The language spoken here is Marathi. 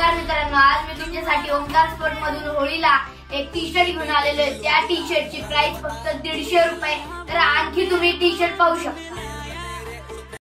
नमस्कार मित्रांनो, आज मी तुमच्यासाठी ओमकार स्पोर्ट मधून होळीला एक टी शर्ट घेऊन आलेलो आहे। त्या टी शर्टची प्राइस फक्त 150 रुपये। तर आणखी तुम्ही टी शर्ट पाहू शकता।